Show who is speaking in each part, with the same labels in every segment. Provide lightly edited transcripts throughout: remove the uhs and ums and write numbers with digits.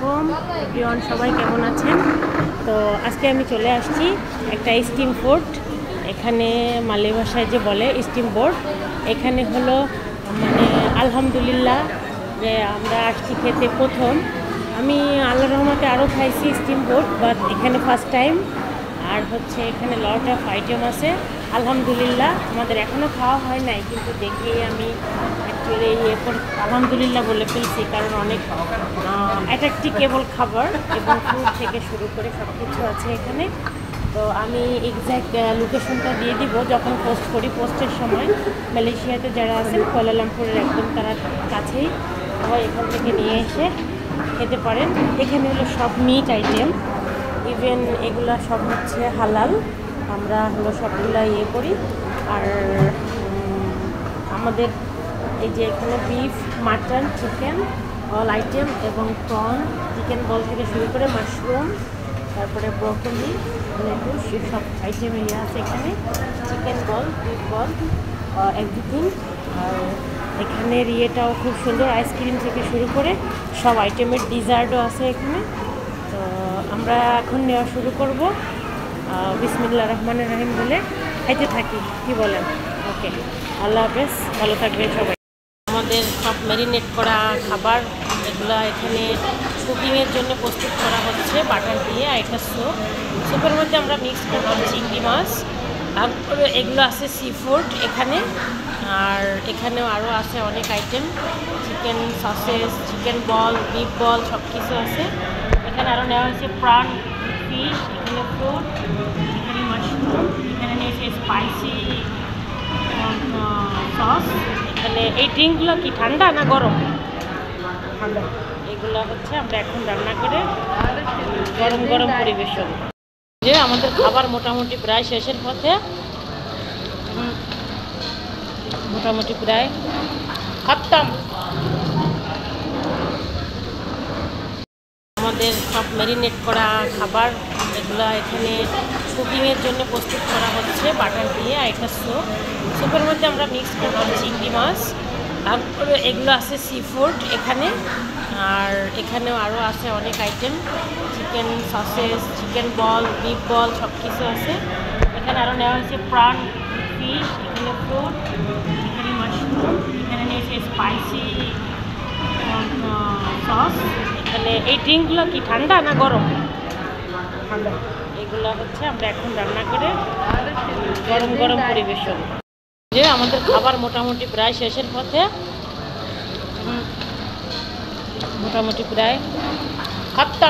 Speaker 1: আলাইকুম এভরিওয়ান, সবাই কেমন আছেন? তো আজকে আমি চলে আসছি একটা স্টিম ফুড, এখানে মালয় ভাষায় যে বলে স্টিম বোর্ড। এখানে হলো মানে আলহামদুলিল্লাহ যে আমরা আসছি খেতে প্রথম। আমি আল্লাহর রহমতে আরও খাইছি স্টিম বোর্ড, বাট এখানে ফার্স্ট টাইম। আর হচ্ছে এখানে লট অফ আইটেম আছে আলহামদুলিল্লাহ। আমাদের এখনও খাওয়া হয় নাই, কিন্তু দেখেই আমি অ্যাকচুয়ালি আলহামদুলিল্লাহ বলে ফেলছি, কারণ অনেক অ্যাট্রাক্টিভেবল খাবার এবং ফুড থেকে শুরু করে সব কিছু আছে এখানে। তো আমি এক্স্যাক্ট লোকেশনটা দিয়ে দিব যখন পোস্ট করি। পোস্টের সময় মালয়েশিয়াতে যারা আছেন কুয়ালালামপুরের একদম তারা কাছেই, সবাই এখান থেকে নিয়ে এসে খেতে পারেন। এখানে হলো সব মিট আইটেম, ইভেন এগুলা সব হচ্ছে হালাল। আমরা হলো সবগুলা করি। আর আমাদের এই যে এখানে beef, mutton, chicken all item এবং প্রন, চিকেন বল থেকে শুরু করে মাশরুম, তারপরে ব্রকলি, লেটুস, সব আইটেম আছে এখানে। Chicken ball, beef ball, everything. আর এখানের ইয়েটাও খুব সুন্দর, আইসক্রিম থেকে শুরু করে সব আইটেমের ডিজার্টও আছে এখানে। তো আমরা এখন নেওয়া শুরু করব। বিসমিল্লাহির রহমানির রহিম বলে খাইতে থাকি, কি বলেন? ওকে, আল্লাহ হাফেজ, ভালো থাকবেন সবাই। আমাদের সব ম্যারিনেট করা খাবার এগুলো এখানে কুকিংয়ের জন্য প্রস্তুত করা হচ্ছে বাটার দিয়ে। আর এটা সুপের মধ্যে আমরা মিক্স করবো চিংড়ি মাছ, তারপরে এগুলো আছে সি ফুড এখানে। আর এখানেও আরও আছে অনেক item, chicken sausage, chicken ball, beef ball, সব কিছু আছে এখানে। আরও নেওয়া হয়েছে প্রাণ, ফিশ, এখানে ফ্রুট, এখানে মাশরুম, এখানে নিয়েছে স্পাইসি সস। এখানে এই ড্রিঙ্কগুলো কি ঠান্ডা না গরম? ঠান্ডা। এগুলো হচ্ছে আমরা এখন রান্না করে গরম গরম পরিবেশন। যে আমাদের খাবার মোটামুটি প্রায় শেষের পথে, মোটামুটি প্রায় খতম। আমাদের সব ম্যারিনেট করা খাবার এগুলো এখানে কুকিংয়ের জন্য প্রস্তুত করা হচ্ছে বাটার দিয়ে। আর এটা সুপের মধ্যে আমরা মিক্স করবো চিংড়ি মাছ, তারপরে এগুলো আছে সি ফুড এখানে। আর এখানেও আরও আছে অনেক item, chicken sausage, chicken ball, beef ball, সব কিছু আছে এখানে। আরও নেওয়া হয়েছে প্রাণ, ফিশ, এখানে ফ্রুট, এখানে মাশরুম, এখানে নিয়েছে স্পাইসি সস। এখানে এই ড্রিঙ্কগুলো কি ঠান্ডা না গরম? ঠান্ডা। এগুলো হচ্ছে আমরা এখন রান্না করে গরম গরম পরিবেশন। যে আমাদের খাবার মোটামুটি প্রায় শেষের পথে, মোটামুটি প্রায় খতম।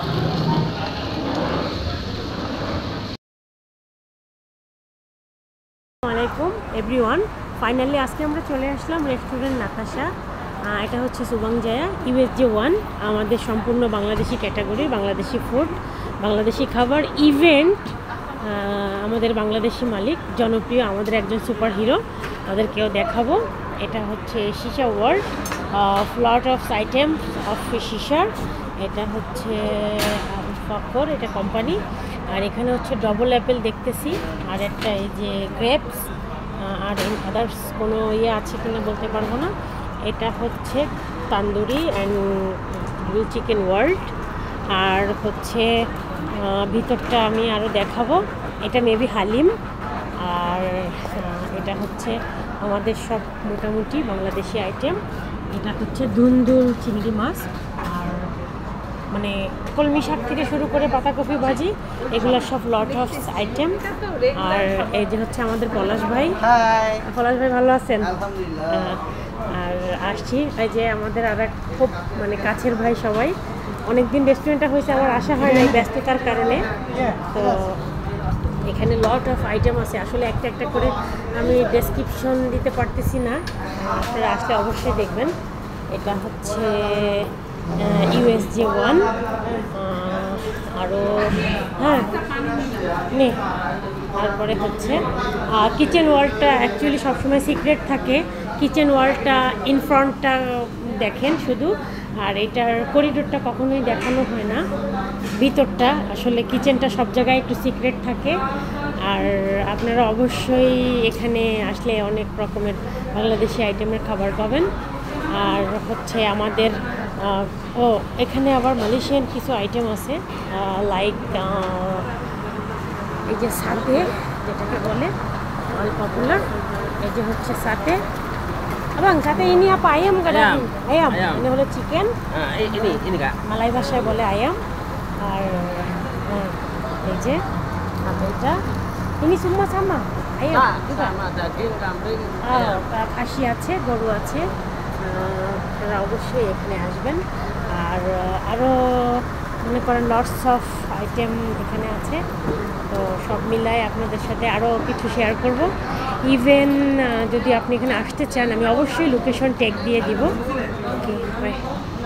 Speaker 1: আসসালামু আলাইকুম এভরিওয়ান, ফাইনালি আজকে আমরা চলে আসলাম রেস্টুরেন্ট নাতাশা। এটা হচ্ছে সুবাংজায়া USJ 1, আমাদের সম্পূর্ণ বাংলাদেশি ক্যাটাগরি, বাংলাদেশি ফুড, বাংলাদেশি খাবার ইভেন্ট। আমাদের বাংলাদেশি মালিক জনপ্রিয়, আমাদের একজন সুপার হিরো, তাদেরকেও দেখাবো। এটা হচ্ছে শিশা ওয়ার্ল্ড, ফ্লট অফ আইটেম অফ শিশার। এটা হচ্ছে ফকর, এটা কোম্পানি। আর এখানে হচ্ছে ডবল অ্যাপেল দেখতেছি, আর একটা এই যে গ্রেপস, আর আদার্স কোনো আছে কিনা বলতে পারবো না। এটা হচ্ছে tandoori and grill chicken world. আর হচ্ছে ভিতরটা আমি আরও দেখাবো, এটা মেবি হালিম। আর এটা হচ্ছে আমাদের সব মোটামুটি বাংলাদেশি আইটেম। এটা হচ্ছে দুন্দুল চিংড়ি মাছ, আর মানে কলমি শাক থেকে শুরু করে পাতাকপি ভাজি, এগুলো সব লট অফ আইটেম। আর এই যে হচ্ছে আমাদের পলাশ ভাই। পলাশ ভাই ভালো আছেন? আর আসছি এই যে আমাদের আর এক খুব মানে কাছের ভাই, সবাই অনেকদিন রেস্টুরেন্টটা হয়েছে, আমার আসা হয় না এই ব্যস্ততার কারণে। তো এখানে লট অফ আইটেম আছে, আসলে একটা একটা করে আমি ডেসক্রিপশন দিতে পারতেছি না, আপনারা আসলে অবশ্যই দেখবেন। এটা হচ্ছে USJ 1। আরও হ্যাঁ নে, তারপরে হচ্ছে কিচেন ওয়ার্ল্ডটা অ্যাকচুয়ালি সবসময় সিক্রেট থাকে। কিচেন ওয়ার্ল্ডটা ইনফ্রন্টটা দেখেন শুধু, আর এটার করিডোরটা কখনোই দেখানো হয় না, ভিতরটা। আসলে কিচেনটা সব জায়গায় একটু সিক্রেট থাকে। আর আপনারা অবশ্যই এখানে আসলে অনেক রকমের বাংলাদেশি আইটেমের খাবার পাবেন। আর হচ্ছে আমাদের ও এখানে আবার মালয়েশিয়ান কিছু আইটেম আছে, লাইক এই যে সাতে, যেটাকে বলে অল পপুলার, এই যে হচ্ছে সাতে। abang সাথে ini apa ayam ke daging? Ayam. Ini হলো চিকেন,
Speaker 2: ini Kak.
Speaker 1: মালাই ভাষায় বলে আয়াম। আর এই যে এটা ini semua sama ayam juga?
Speaker 2: Sama daging, kambing.
Speaker 1: খাসি আছে, গরু আছে। আপনারা অবশ্যই এখানে আসবেন। আর আরও মনে করেন লটস অফ আইটেম এখানে আছে, তো সব মিলায় আপনাদের সাথে আরও কিছু শেয়ার করব। ইভেন যদি আপনি এখানে আসতে চান, আমি অবশ্যই লোকেশন ট্যাগ দিয়ে দিব। Okay by.